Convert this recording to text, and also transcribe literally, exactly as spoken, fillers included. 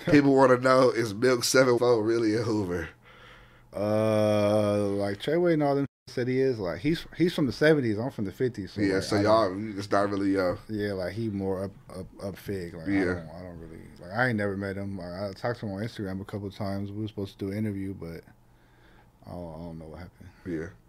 People want to know, is Milk seven four really a Hoover? Uh, like Treyway and all them said he is. Like he's he's from the seventies. I'm from the fifties. So Yeah, like, so I y'all, don't- it's not really, uh, yeah, like he more up up up fig. Like I Yeah. don't I don't really like I ain't never met him. Like I talked to him on Instagram a couple of times. We were supposed to do an interview, but I don't, I don't know what happened. yeah.